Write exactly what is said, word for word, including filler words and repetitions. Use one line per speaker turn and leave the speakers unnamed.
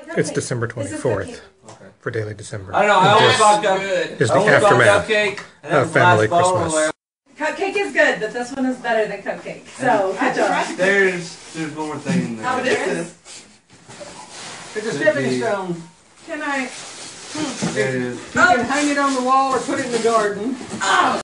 It's December twenty-fourth for Daily December.
I don't know. I always
This
thought cupcake
is the
I always thought
aftermath
cupcake, and that
of
was the
family
last bottle
Christmas.
there.
Cupcake is good, but this one is better than cupcake. So, good job.
There's, there's one more thing in there.
Oh, it is?
It's a stepping stone.
Can I?
There it is.
You can hang it on the wall or put it in the garden.
Oh!